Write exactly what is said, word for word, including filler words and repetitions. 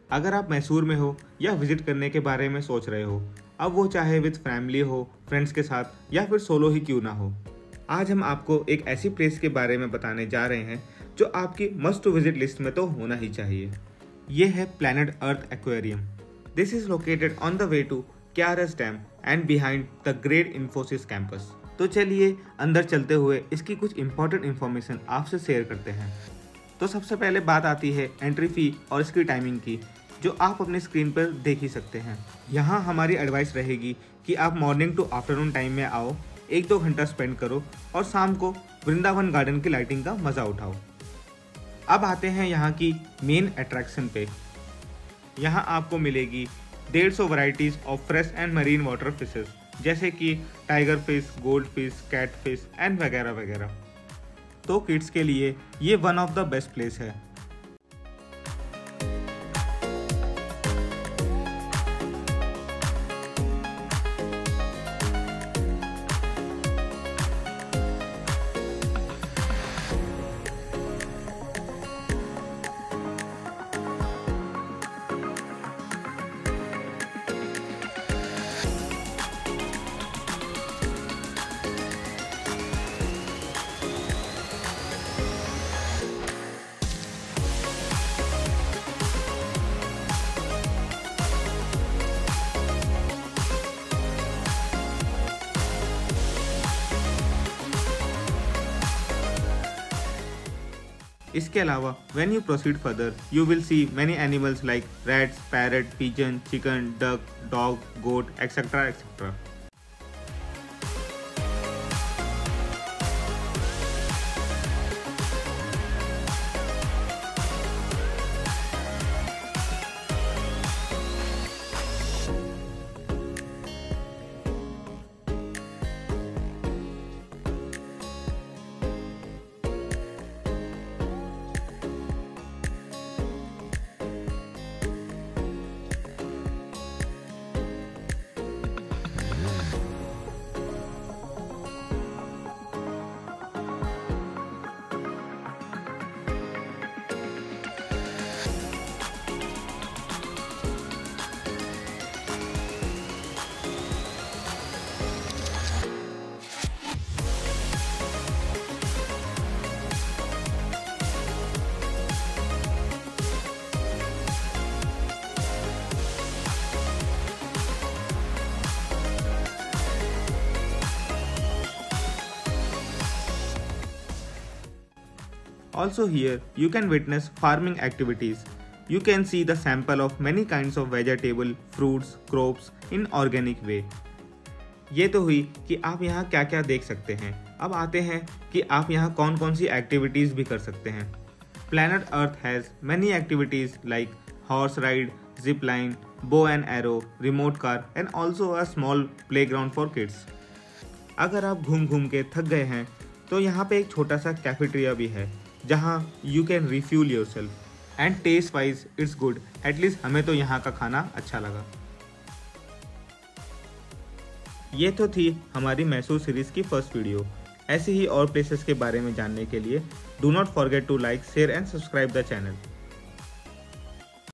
अगर आप मैसूर में हो या विजिट करने के बारे में सोच रहे हो, अब वो चाहे विद फैमिली हो, फ्रेंड्स के साथ या फिर सोलो ही क्यों ना हो, आज हम आपको एक ऐसी प्लेस के बारे में बताने जा रहे हैं जो आपकी मस्ट टू विजिट लिस्ट में तो होना ही चाहिए। ये है planet earth aquarium. This is located on the way to K R S dam and behind the great Infosys campus. तो चलिए अंदर चलते हुए इसकी कुछ इंपॉर्टेंट इन्फॉर्मेशन आपसे शेयर करते हैं। तो सबसे पहले बात आती है एंट्री फी और इसकी टाइमिंग की, जो आप अपनी स्क्रीन पर देख ही सकते हैं। यहाँ हमारी एडवाइस रहेगी कि आप मॉर्निंग टू आफ्टरनून टाइम में आओ, एक दो घंटा स्पेंड करो और शाम को वृंदावन गार्डन की लाइटिंग का मज़ा उठाओ। अब आते हैं यहाँ की मेन अट्रैक्शन पे। यहाँ आपको मिलेगी डेढ़ सौ varieties of fresh and marine water fishes, जैसे कि tiger fish, gold fish, cat fish and वगैरह वगैरह। तो किड्स के लिए ये one of the best place है। इसके अलावा when you proceed further, you will see many animals like rats, parrot, pigeon, chicken, duck, dog, goat, et cetera et cetera. Also here you can witness farming activities. You can see the sample of many kinds of vegetable, fruits, crops in organic way. ये तो हुई कि आप यहाँ क्या क्या देख सकते हैं। अब आते हैं कि आप यहाँ कौन कौन सी एक्टिविटीज़ भी कर सकते हैं। Planet Earth has many activities like horse ride, zip line, bow and arrow, remote car and also a small playground for kids. अगर आप घूम घूम के थक गए हैं तो यहाँ पे एक छोटा सा कैफेटेरिया भी है, जहाँ you can refuel yourself and taste wise it's good. At least हमें तो यहाँ का खाना अच्छा लगा। ये तो थी हमारी मैसूर सीरीज़ की फर्स्ट वीडियो। ऐसे ही और प्लेसेस के बारे में जानने के लिए do not forget to like, share and subscribe the channel.